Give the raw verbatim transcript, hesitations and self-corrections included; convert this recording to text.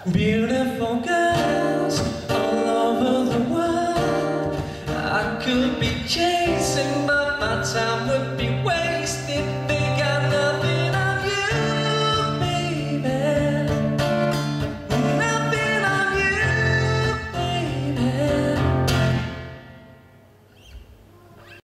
Beautiful girls all over the world I could be chasing, but my time would be